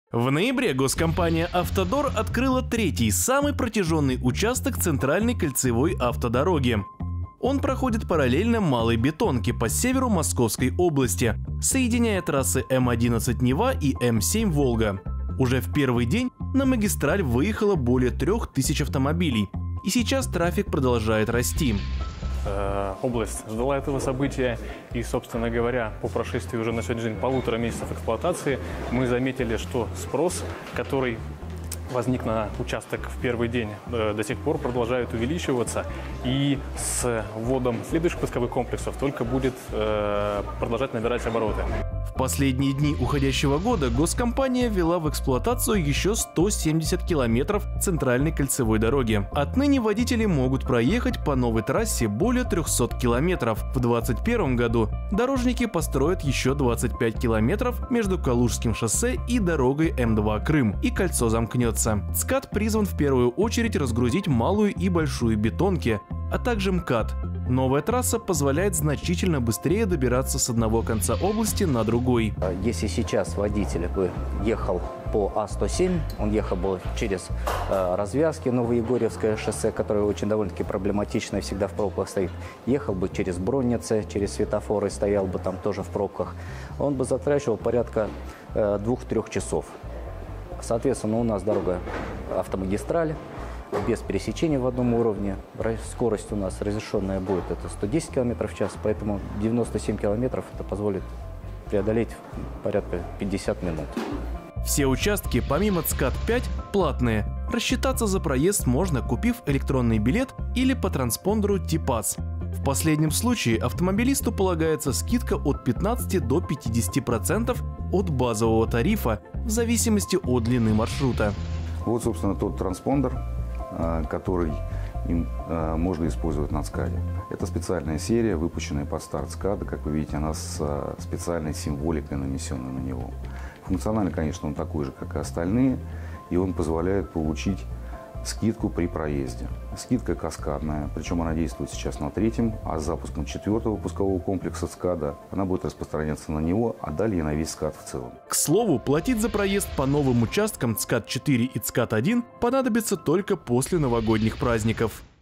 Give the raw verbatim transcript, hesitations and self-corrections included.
В ноябре госкомпания «Автодор» открыла третий, самый протяженный участок центральной кольцевой автодороги. Он проходит параллельно Малой Бетонке по северу Московской области, соединяя трассы М одиннадцать Нева и М семь Волга. Уже в первый день на магистраль выехало более трех тысяч автомобилей, и сейчас трафик продолжает расти. Область ждала этого события, и, собственно говоря, по прошествии уже на сегодняшний день полутора месяцев эксплуатации мы заметили, что спрос, который возник на участок в первый день, до сих пор продолжает увеличиваться, и с вводом следующих пусковых комплексов только будет продолжать набирать обороты. В последние дни уходящего года госкомпания ввела в эксплуатацию еще сто семьдесят километров центральной кольцевой дороги. Отныне водители могут проехать по новой трассе более трёхсот километров. В две тысячи двадцать первом году дорожники построят еще двадцать пять километров между Калужским шоссе и дорогой М два Крым, и кольцо замкнется. ЦКАД призван в первую очередь разгрузить малую и большую бетонки, а также МКАД. Новая трасса позволяет значительно быстрее добираться с одного конца области на другой. Если сейчас водитель бы ехал по А сто семь, он ехал бы через э, развязки Новоегорьевское шоссе, которое очень довольно-таки проблематично и всегда в пробках стоит, ехал бы через Бронницы, через светофоры, стоял бы там тоже в пробках, он бы затрачивал порядка э, двух-трех часов. Соответственно, у нас дорога автомагистраль, без пересечения в одном уровне. Скорость у нас разрешенная будет это сто десять километров в час, поэтому девяносто семь километров это позволит преодолеть порядка пятьдесят минут. Все участки, помимо ЦКАД пять, платные. Рассчитаться за проезд можно, купив электронный билет или по транспондеру Типас. В последнем случае автомобилисту полагается скидка от пятнадцати до пятидесяти процентов от базового тарифа в зависимости от длины маршрута. Вот, собственно, тот транспондер, который им э, можно использовать на ЦКАДе. Это специальная серия, выпущенная под старт ЦКАДа. Как вы видите, она с э, специальной символикой, нанесенной на него. Функционально, конечно, он такой же, как и остальные, и он позволяет получить скидку при проезде. Скидка каскадная, причем она действует сейчас на третьем, а с запуском четвертого пускового комплекса ЦКАДа она будет распространяться на него, а далее на весь ЦКАД в целом. К слову, платить за проезд по новым участкам ЦКАД четыре и ЦКАД один понадобится только после новогодних праздников.